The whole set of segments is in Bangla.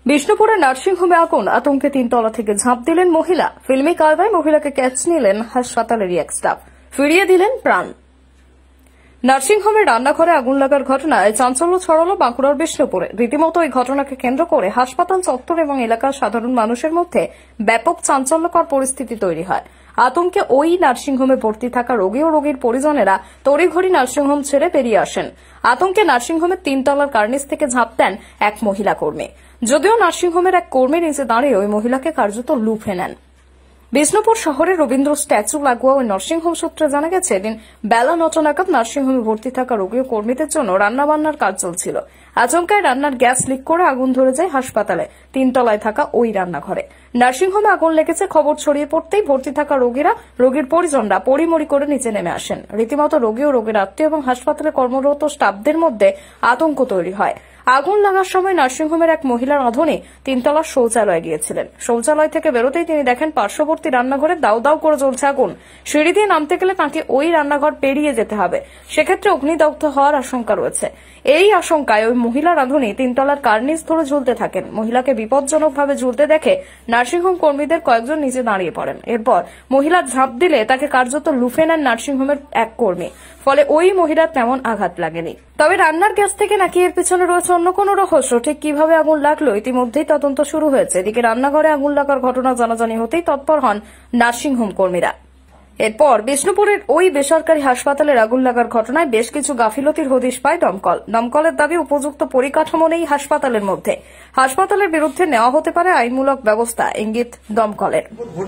বিষ্ণুপুরের নার্সিংহোমে আগুন, আতঙ্কে 3 তলা থেকে ঝাঁপ দিলেন মহিলা। ফিল্মি কায়দায় মহিলাকে ক্যাচ নিলেন হাসপাতালেরই এক স্টাফ, ফিরিয়ে দিলেন প্রাণ। নার্সিংহোমের রান্নাঘরে আগুন লাগার ঘটনায় চাঞ্চল্য ছড়ালো বাঁকুড়ার বিষ্ণুপুরে। রীতিমতো এই ঘটনাকে কেন্দ্র করে হাসপাতাল চত্বর এবং এলাকার সাধারণ মানুষের মধ্যে ব্যাপক চাঞ্চল্যকর পরিস্থিতি তৈরি হয়। আতঙ্কে ওই নার্সিংহোমে ভর্তি থাকা রোগী ও রোগীর পরিজনেরা তড়িঘড়ি নার্সিংহোম ছেড়ে বেরিয়ে আসেন। আতঙ্কে নার্সিংহোমের 3 তলার কার্নিস থেকে ঝাঁপ দেন এক মহিলা কর্মী। যদিও নার্সিংহোমের এক কর্মী নিচে দাঁড়িয়ে ওই মহিলাকে কার্যত লুফে নেন। বিষ্ণুপুর শহরে রবীন্দ্র স্ট্যাচু লাগোয়া ওই নার্সিংহোম সূত্রে জানা গেছে, এদিন বেলা 9টা নাগাদ নার্সিংহোমে ভর্তি থাকা রোগী ও কর্মীদের জন্য রান্নাবান্নার কাজ চলছিল। আচমকায় রান্নার গ্যাস লিক করে আগুন ধরে যায় হাসপাতালে 3 তলায় থাকা ওই রান্নাঘরে। নার্সিংহোমে আগুন লেগেছে খবর ছড়িয়ে পড়তেই ভর্তি থাকা রোগীরা, রোগীর পরিজনরা পরিমরি করে নিচে নেমে আসেন। রীতিমতো রোগী ও রোগীর আত্মীয় এবং হাসপাতালে কর্মরত স্টাফদের মধ্যে আতঙ্ক তৈরি হয়। আগুন লাগার সময় নার্সিংহোমের এক মহিলার রাঁধুনি 3 তলার শৌচালয়ে গিয়েছিলেন। শৌচালয় থেকে বেরোতেই তিনি দেখেন পার্শ্ববর্তী রান্নাঘরে দাউ দাউ করে জ্বলছে আগুন। সিঁড়ি দিয়ে নামতে গেলে তাঁকে ওই রান্নাঘর পেরিয়ে যেতে হবে, সেক্ষেত্রে অগ্নিদগ্ধ হওয়ার আশঙ্কা রয়েছে। এই আশঙ্কায় ওই মহিলা রাঁধুনি 3 তলার কার্নিস ধরে ঝুলতে থাকেন। মহিলাকে বিপজ্জনকভাবে ঝুলতে দেখে নার্সিংহোম কর্মীদের কয়েকজন নিচে দাঁড়িয়ে পড়েন। এরপর মহিলা ঝাঁপ দিলে তাকে কার্যত লুফে নেন নার্সিংহোমের এক কর্মী। ফলে ওই মহিলার তেমন আঘাত লাগেনি। তবে রান্নার গ্যাস থেকে নাকি এর পিছনে রয়েছে অন্য কোনো রহস্য। ঠিক কিভাবে আগুন লাগলো ইতিমধ্যেই তদন্ত শুরু হয়েছে। এদিকে রান্নাঘরে আগুন লাগার ঘটনা জানাজানি হতেই তৎপর হন নার্সিংহোম কর্মীরা। এরপর বিষ্ণুপুরের ওই বেসরকারি হাসপাতালের আগুন লাগার ঘটনায় বেশ কিছু গাফিলতির হদিশ পায় দমকল। দমকলের দাবি, উপযুক্ত পরিকাঠামো নেই হাসপাতালের মধ্যে। হাসপাতালের বিরুদ্ধে নেওয়া হতে পারে আইনমূলক ব্যবস্থা, ইঙ্গিত দমকলের।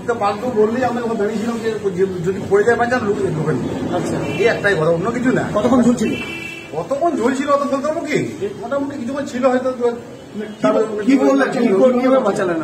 একটাই কথা, অন্য কিছু না। কতক্ষণ ঝুলছিল অত বলতে পারবো কি? মোটামুটি কিছুক্ষণ ছিল হয়তো। কি বললেন কিভাবে বাঁচালেন?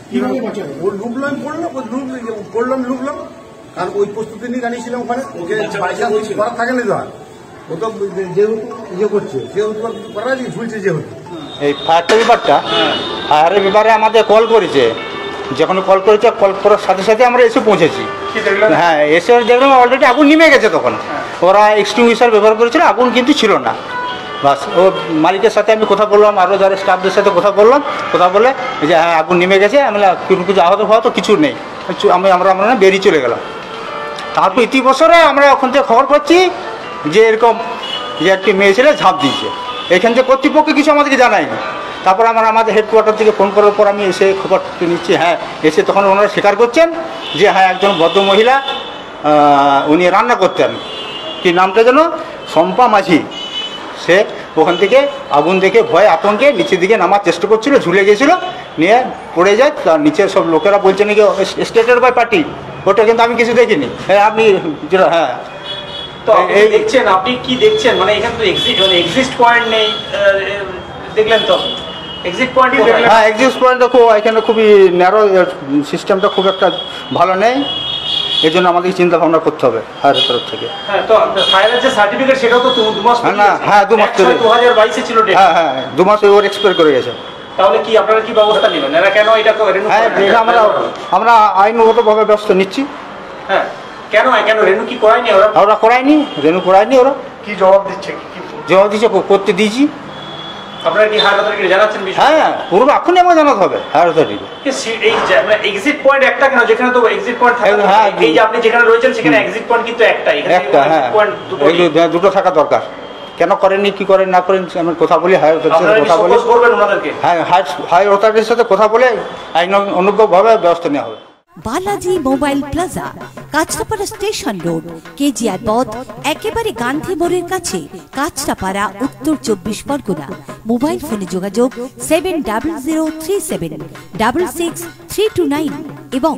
লুকলাম পড়লাম লুকলাম, কারণ ওই প্রস্তুতি নিয়ে দাঁড়িয়েছিলাম ওখানে। ওকে করার থাকে না, ও তো যেহেতু ইয়ে করছে সেহেতু করা ঝুলছে। যেহেতু এই ফায়ারটা ব্যাপারটা, ফায়ারের ব্যাপারে আমাদের কল করেছে। যখন কল করেছে, কল করার সাথে সাথে আমরা এসে পৌঁছেছি। হ্যাঁ, এসে দেখলাম অলরেডি আগুন নেমে গেছে। তখন ওরা এক্সটিংগুইশার ব্যবহার করেছিল, আগুন কিন্তু ছিল না। বাস ও মালিকের সাথে আমি কথা বললাম, আরও যারা স্টাফদের সাথে কথা বললাম, কথা বলে যে হ্যাঁ আগুন নেমে গেছে। আমি কিছু আহত হওয়া তো কিছু নেই, আমরা বেরিয়ে চলে গেলাম। তারপর ইতিবছরে আমরা ওখান থেকে খবর পাচ্ছি যে এরকম যে একটি মেয়ে ছেলে ঝাঁপ দিয়েছে। এখান থেকে কর্তৃপক্ষ কিছু আমাদেরকে জানায়নি। তারপর আমাদের হেডকোয়ার্টার থেকে ফোন করার পর আমি এসে খবরটি নিচ্ছি। হ্যাঁ, এসে তখন ওনারা স্বীকার করছেন যে হ্যাঁ একজন ভদ্রমহিলা, উনি রান্না করতেন, কি নামটা যেন, শম্পা মাঝি। সে ওখান থেকে আগুন দেখে ভয়ে আতঙ্কে নিচের দিকে নামার চেষ্টা করছিল, ঝুলে গেছিল, নিয়ে পড়ে যায়। তার নিচের সব লোকেরা বলছে নাকি স্টেটেড বাই পার্টি, ওটা কিন্তু আমি কিছু দেখিনি। হ্যাঁ, আপনি হ্যাঁ তো দেখছেন, আপনি কি দেখছেন? মানে এখানে তো এক্সিস্ট পয়েন্ট নেই, দেখলেন তো এক্সিট পয়েন্ট? হ্যাঁ, এক্সিট পয়েন্ট দেখো এখানে খুবই ন্যারো, সিস্টেমটা খুব একটা ভালো নেই। এই জন্য আমাদের চিন্তা ভাবনা করতে হবে ফায়ারের তরফ থেকে। হ্যাঁ, তো ফায়ারের যে সার্টিফিকেট সেটাও তো 2 মাস। হ্যাঁ 2 মাস, 2022 ছিল ডেট। হ্যাঁ হ্যাঁ, 2 মাস ওভার এক্সপায়ার করে গেছে। তাহলে কি আপনারা কি ব্যবস্থা নেবেন? এরা কেন এটা তো রেনু? হ্যাঁ, আমরা আইনগতভাবে ব্যবস্থা নিচ্ছি। হ্যাঁ, কেন রেনু কি করায়নি? ওরা করায়নি, রেনু করায়নি। ওরা কি জবাব দিচ্ছে? জবাব দিচ্ছে করতে দিয়েছি। আপনারা কি হায়ার অথরিটিকে জানাচ্ছেন? হ্যাঁ, পুরো এখনই আমার জানাতে হবে হায়ার অথরিটিকে। এই এক্সিট পয়েন্ট একটা কেন? যেখানে তো এক্সিট পয়েন্ট থাকে, এই যে আপনি যেখানে রয়েছেন সেখানে এক্সিট পয়েন্ট কিন্তু একটাই। একটা, হ্যাঁ, দুটো থাকা দরকার। কেন করেননি, কি করেন না করেন আমি কথা বলি, হায়ার অথরিটির সাথে কথা বলে। হ্যাঁ, হায়ার অথরিটির সাথে কথা বলে আইন অনুজ্ঞভাবে ব্যবস্থা নেওয়া হবে। Balaji mobile plaza, Kanchrapara station road, KGR পথ, একেবারে গান্ধী মোড়ের কাছে, কাঁচরাপাড়া, উত্তর 24 পরগনা। মোবাইল ফোনে যোগাযোগ 7003766329 এবং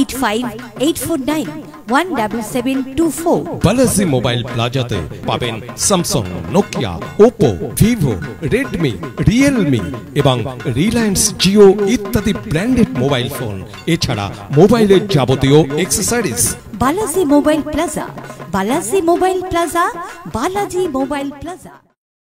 8584917724। বালাজি মোবাইল প্লাজাতে পাবেন Samsung, Nokia, Oppo, Vivo, Redmi, Realme এবং রিলায়েন্স জিও ইত্যাদি ব্র্যান্ডেড মোবাইল ফোন, এছাড়া মোবাইলের যাবতীয় accessories. Balaji mobile plaza, Balaji mobile plaza, Balaji mobile plaza.